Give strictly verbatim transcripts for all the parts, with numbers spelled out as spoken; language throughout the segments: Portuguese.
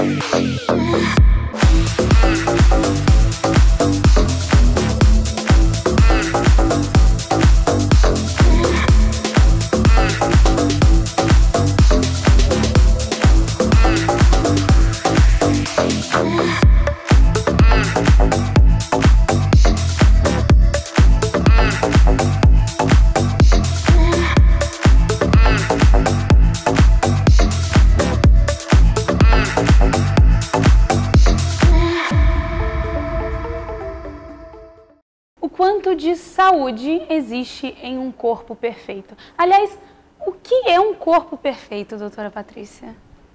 Quanto de saúde existe em um corpo perfeito? Aliás, o que é um corpo perfeito, doutora Patrícia?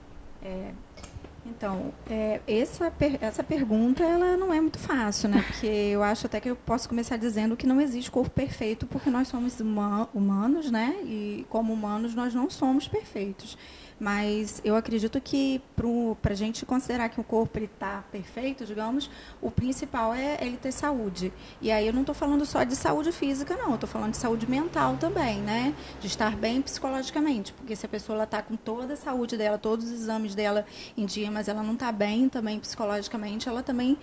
É, então, é, essa, essa pergunta ela não é muito fácil, né? Porque eu acho até que eu posso começar dizendo que não existe corpo perfeito, porque nós somos huma, humanos, né? E como humanos nós não somos perfeitos. Mas eu acredito que, para a gente considerar que o corpo está perfeito, digamos, o principal é ele ter saúde. E aí eu não estou falando só de saúde física, não. Eu estou falando de saúde mental também, né? De estar bem psicologicamente. Porque se a pessoa está com toda a saúde dela, todos os exames dela em dia, mas ela não está bem também psicologicamente, ela também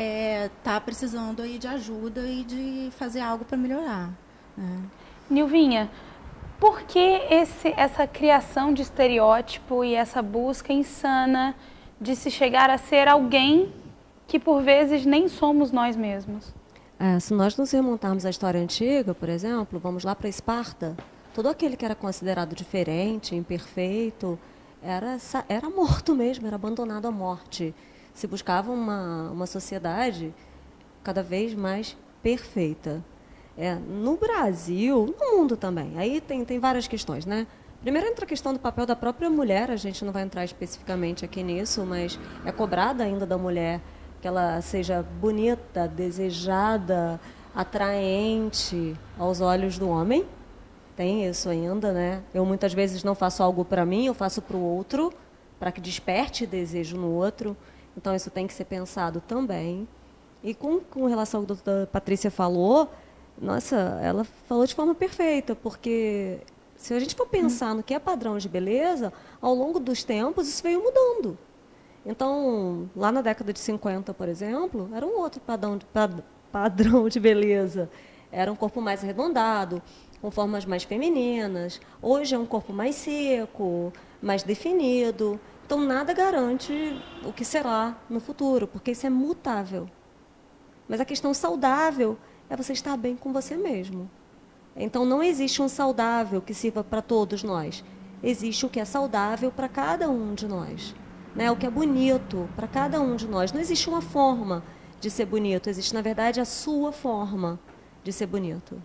está é, precisando aí de ajuda e de fazer algo para melhorar. Né? Nilvinha, por que esse, essa criação de estereótipo e essa busca insana de se chegar a ser alguém que, por vezes, nem somos nós mesmos? É, se nós nos remontarmos à história antiga, por exemplo, vamos lá para Esparta, todo aquele que era considerado diferente, imperfeito, era, era morto mesmo, era abandonado à morte. Se buscava uma, uma sociedade cada vez mais perfeita. É, no Brasil, no mundo também, aí tem, tem várias questões, né? Primeiro entra a questão do papel da própria mulher, a gente não vai entrar especificamente aqui nisso, mas é cobrada ainda da mulher que ela seja bonita, desejada, atraente aos olhos do homem. Tem isso ainda, né? Eu muitas vezes não faço algo para mim, eu faço para o outro, para que desperte desejo no outro. Então isso tem que ser pensado também. E com, com relação ao que a doutora Patrícia falou, nossa, ela falou de forma perfeita, porque se a gente for pensar no que é padrão de beleza, ao longo dos tempos isso veio mudando. Então, lá na década de cinquenta, por exemplo, era um outro padrão de, padrão de beleza. Era um corpo mais arredondado, com formas mais femininas. Hoje é um corpo mais seco, mais definido. Então, nada garante o que será no futuro, porque isso é mutável. Mas a questão saudável é você estar bem com você mesmo. Então, não existe um saudável que sirva para todos nós. Existe o que é saudável para cada um de nós. Né? O que é bonito para cada um de nós. Não existe uma forma de ser bonito. Existe, na verdade, a sua forma de ser bonito.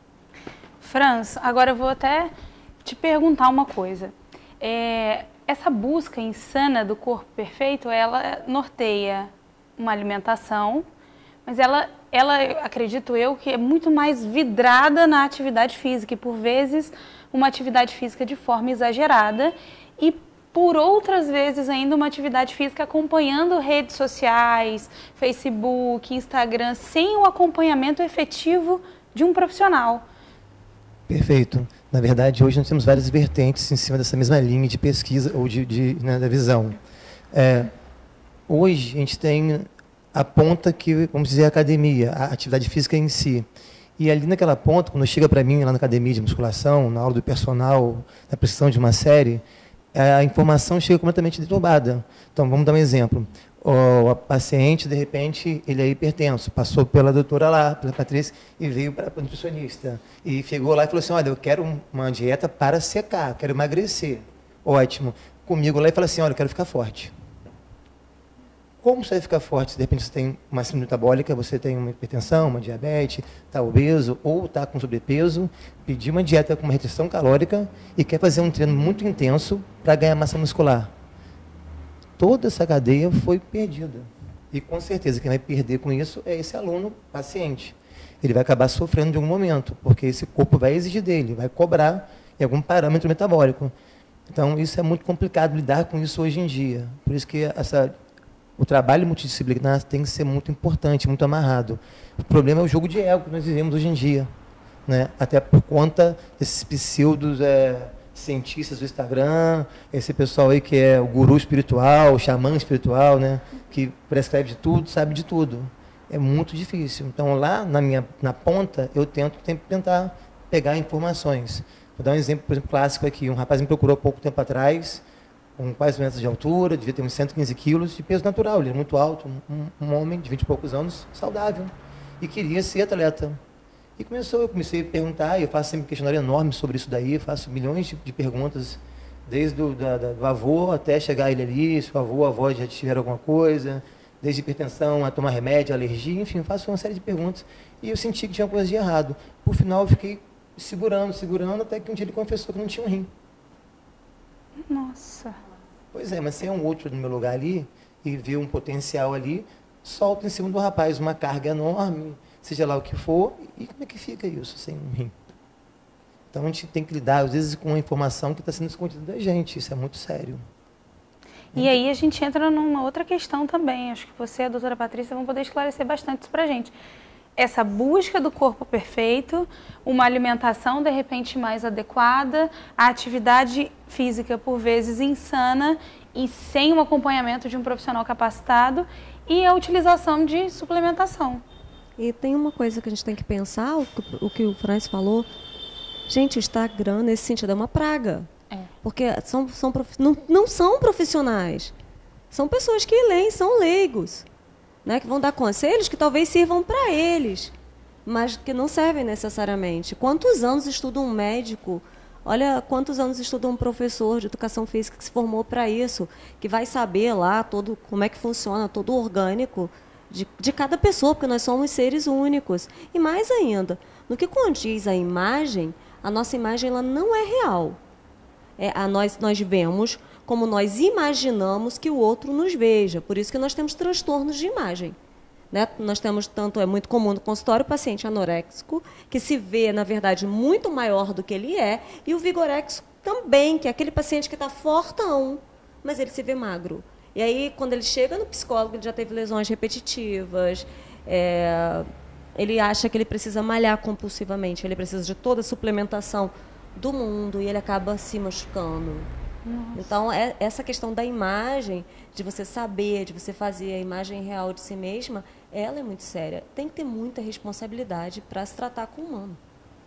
Franz, agora eu vou até te perguntar uma coisa. É, essa busca insana do corpo perfeito, ela norteia uma alimentação, mas ela, ela, acredito eu, que é muito mais vidrada na atividade física e, por vezes, uma atividade física de forma exagerada e, por outras vezes, ainda uma atividade física acompanhando redes sociais, Facebook, Instagram, sem o acompanhamento efetivo de um profissional. Perfeito. Na verdade, hoje nós temos várias vertentes em cima dessa mesma linha de pesquisa ou de, de, né, da visão. É, hoje, a gente tem a ponta que, vamos dizer, a academia, a atividade física em si. E ali naquela ponta, quando chega para mim lá na academia de musculação, na aula do personal, na prescrição de uma série, a informação chega completamente deturbada. Então, vamos dar um exemplo. O paciente, de repente, ele é hipertenso, passou pela doutora lá, pela Patrícia, e veio para a nutricionista. E chegou lá e falou assim, olha, eu quero uma dieta para secar, quero emagrecer. Ótimo. Comigo lá e fala assim, olha, eu quero ficar forte. Como você vai ficar forte se de repente você tem uma síndrome metabólica, você tem uma hipertensão, uma diabetes, está obeso ou está com sobrepeso, pedir uma dieta com uma restrição calórica e quer fazer um treino muito intenso para ganhar massa muscular? Toda essa cadeia foi perdida. E com certeza quem vai perder com isso é esse aluno paciente. Ele vai acabar sofrendo de algum momento, porque esse corpo vai exigir dele, vai cobrar em algum parâmetro metabólico. Então isso é muito complicado lidar com isso hoje em dia. Por isso que essa... o trabalho multidisciplinar tem que ser muito importante, muito amarrado. O problema é o jogo de ego que nós vivemos hoje em dia, né? Até por conta desses pseudos é, cientistas do Instagram, esse pessoal aí que é o guru espiritual, o xamã espiritual, né? Que prescreve de tudo, sabe de tudo. É muito difícil. Então, lá na minha na ponta, eu tento sempre tentar pegar informações. Vou dar um exemplo, por exemplo, clássico aqui. Um rapaz me procurou há pouco tempo atrás, com quase um metro de altura, devia ter uns cento e quinze quilos de peso natural. Ele é muito alto, um, um homem de vinte e poucos anos, saudável, e queria ser atleta. E começou, eu comecei a perguntar, eu faço sempre um questionário enorme sobre isso daí, faço milhões de, de perguntas, desde o da, da, do avô até chegar ele ali, se o avô ou a avó já tiveram alguma coisa, desde hipertensão a tomar remédio, alergia, enfim, faço uma série de perguntas. E eu senti que tinha coisa de errado. Por final, eu fiquei segurando, segurando, até que um dia ele confessou que não tinha um rim. Nossa. Pois é, mas se é um outro no meu lugar ali, e vê um potencial ali, solta em cima do rapaz uma carga enorme, seja lá o que for, e como é que fica isso sem um rim? Então a gente tem que lidar, às vezes, com uma informação que está sendo escondida da gente, isso é muito sério. E aí a gente entra numa outra questão também, acho que você e a doutora Patrícia vão poder esclarecer bastante isso para a gente. Essa busca do corpo perfeito, uma alimentação de repente mais adequada, a atividade física por vezes insana e sem um acompanhamento de um profissional capacitado e a utilização de suplementação. E tem uma coisa que a gente tem que pensar, o que o, que o Franz falou, gente, o Instagram nesse sentido é uma praga. É. Porque são, são, não, não são profissionais, são pessoas que leem, são leigos, né, que vão dar conselhos que talvez sirvam para eles, mas que não servem necessariamente. Quantos anos estuda um médico? Olha quantos anos estuda um professor de educação física que se formou para isso, que vai saber lá todo, como é que funciona, todo o orgânico de, de cada pessoa, porque nós somos seres únicos. E mais ainda, no que condiz a imagem, a nossa imagem ela não é real. É, a nós, nós vemos como nós imaginamos que o outro nos veja. Por isso que nós temos transtornos de imagem. Né? Nós temos, tanto é muito comum no consultório, o paciente anoréxico, que se vê, na verdade, muito maior do que ele é, e o vigoréxico também, que é aquele paciente que está fortão, mas ele se vê magro. E aí, quando ele chega no psicólogo, ele já teve lesões repetitivas, é, ele acha que ele precisa malhar compulsivamente, ele precisa de toda a suplementação do mundo, e ele acaba se machucando. Nossa. Então, é, essa questão da imagem, de você saber, de você fazer a imagem real de si mesma, ela é muito séria. Tem que ter muita responsabilidade para se tratar com o humano.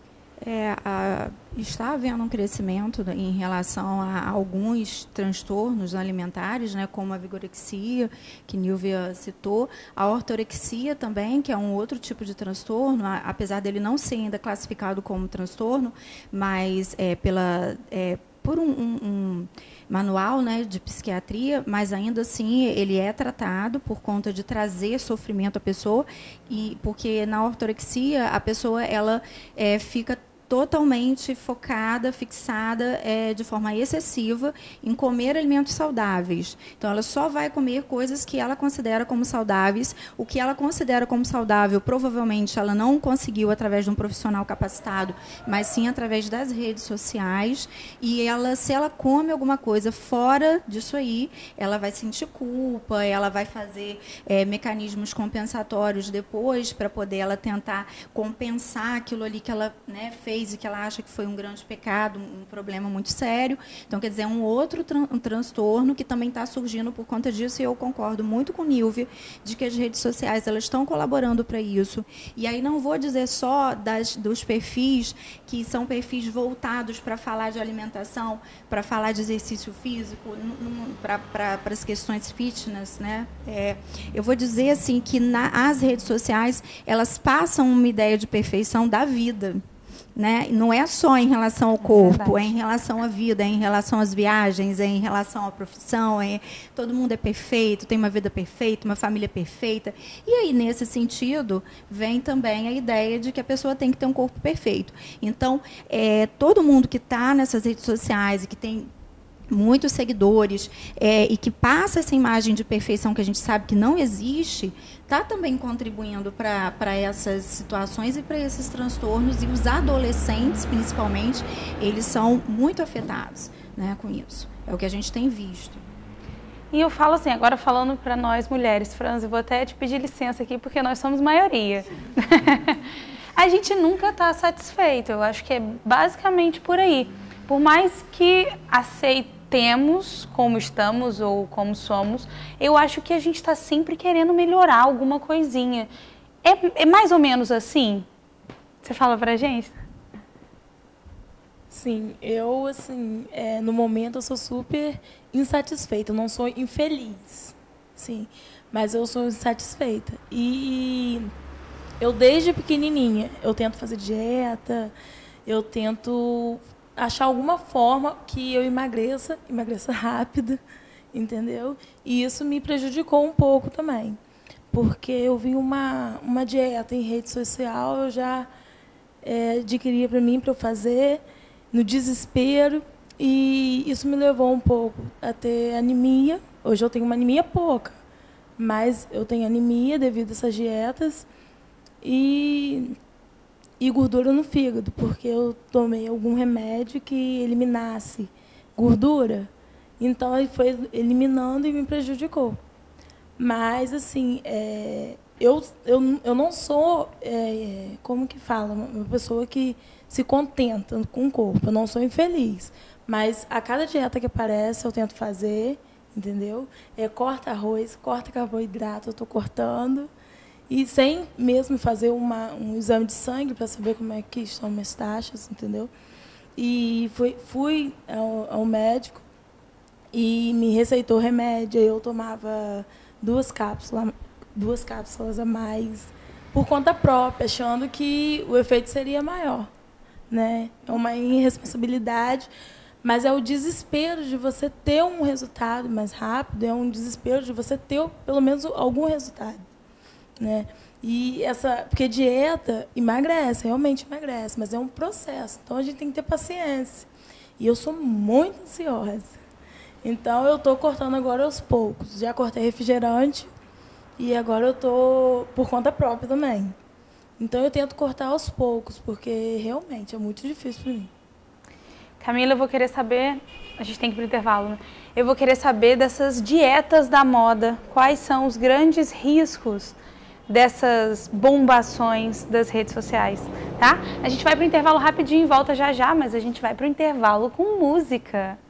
É, a, está havendo um crescimento em relação a alguns transtornos alimentares, né, como a vigorexia, que Nilvia citou, a ortorexia também, que é um outro tipo de transtorno, a, apesar dele não ser ainda classificado como transtorno, mas é, pela, é, por um, um, um manual, né, de psiquiatria, mas ainda assim ele é tratado por conta de trazer sofrimento à pessoa, e porque na ortorexia a pessoa ela é, fica totalmente focada, fixada é, de forma excessiva em comer alimentos saudáveis. Então, ela só vai comer coisas que ela considera como saudáveis. O que ela considera como saudável, provavelmente, ela não conseguiu através de um profissional capacitado, mas sim através das redes sociais. E ela, se ela come alguma coisa fora disso aí, ela vai sentir culpa, ela vai fazer é, mecanismos compensatórios depois para poder ela tentar compensar aquilo ali que ela, né, fez e que ela acha que foi um grande pecado, um problema muito sério. Então, quer dizer, é um outro tran um transtorno que também está surgindo por conta disso, e eu concordo muito com Nilvia de que as redes sociais elas estão colaborando para isso. E aí não vou dizer só das, dos perfis que são perfis voltados para falar de alimentação, para falar de exercício físico, para as questões fitness, né? É, eu vou dizer assim que na, as redes sociais elas passam uma ideia de perfeição da vida. Né? Não é só em relação ao corpo, é, é em relação à vida, é em relação às viagens, é em relação à profissão, é, todo mundo é perfeito, tem uma vida perfeita, uma família perfeita. E aí, nesse sentido, vem também a ideia de que a pessoa tem que ter um corpo perfeito. Então, é, todo mundo que está nessas redes sociais e que tem muitos seguidores é, e que passa essa imagem de perfeição que a gente sabe que não existe, está também contribuindo para essas situações e para esses transtornos, e os adolescentes, principalmente, eles são muito afetados, né, com isso. É o que a gente tem visto. E eu falo assim, agora falando para nós mulheres, Franz, eu vou até te pedir licença aqui, porque nós somos maioria. A gente nunca está satisfeito, eu acho que é basicamente por aí. por mais que aceitemos como estamos ou como somos, eu acho que a gente está sempre querendo melhorar alguma coisinha. É, é mais ou menos assim? Você fala pra gente? Sim, eu, assim, é, no momento eu sou super insatisfeita, eu não sou infeliz, sim, mas eu sou insatisfeita. E eu, desde pequenininha, eu tento fazer dieta, eu tento achar alguma forma que eu emagreça, emagreça rápido, entendeu? E isso me prejudicou um pouco também, porque eu vi uma, uma dieta em rede social, eu já é, adquiria para mim, para eu fazer, no desespero, e isso me levou um pouco a ter anemia. Hoje eu tenho uma anemia pouca, mas eu tenho anemia devido a essas dietas e, e gordura no fígado, porque eu tomei algum remédio que eliminasse gordura. Então, ele foi eliminando e me prejudicou. Mas, assim, é, eu, eu, eu não sou, é, como que fala, uma pessoa que se contenta com o corpo. Eu não sou infeliz. Mas a cada dieta que aparece, eu tento fazer, entendeu? É, corta arroz, corta carboidrato, eu estou cortando. E sem mesmo fazer uma, um exame de sangue para saber como é que estão minhas taxas, entendeu? E fui, fui ao, ao médico e me receitou remédio. Eu tomava duas cápsulas, duas cápsulas a mais por conta própria, achando que o efeito seria maior. Né? É uma irresponsabilidade, mas é o desespero de você ter um resultado mais rápido, é um desespero de você ter pelo menos algum resultado, né? E essa, porque dieta emagrece, realmente emagrece, mas é um processo, então a gente tem que ter paciência. E eu sou muito ansiosa, então eu estou cortando agora aos poucos. Já cortei refrigerante e agora eu estou por conta própria também. Então, eu tento cortar aos poucos, porque realmente é muito difícil para mim. Camila, eu vou querer saber, a gente tem que ir para o intervalo, né? Eu vou querer saber dessas dietas da moda, quais são os grandes riscos dessas bombações das redes sociais, tá? A gente vai para o intervalo rapidinho e volta já já, mas a gente vai para o intervalo com música.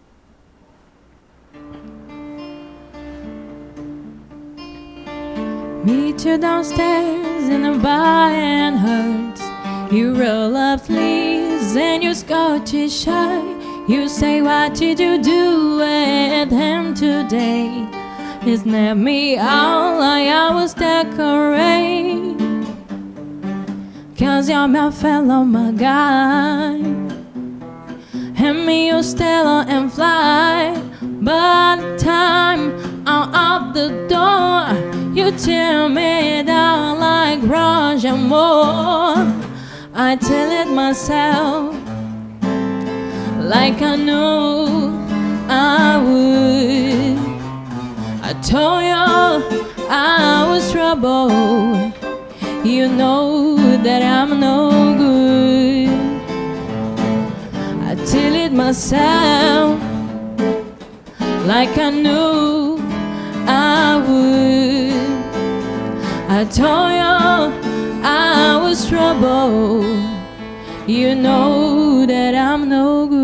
Meet you downstairs in the bar and hurts. You roll up sleeves and you Scottish shy. You say, what did you do with him today? He snapped me out like I was decorate. Cause you're my fellow, my guy. Hand me your Stella and fly. By the time I'm out the door, you tear me down like Roger Moore. I tell it myself, like I knew I would. I told you I was trouble. You know that I'm no good. I tell it myself, like I knew I would. I told you I was trouble. You know that I'm no good.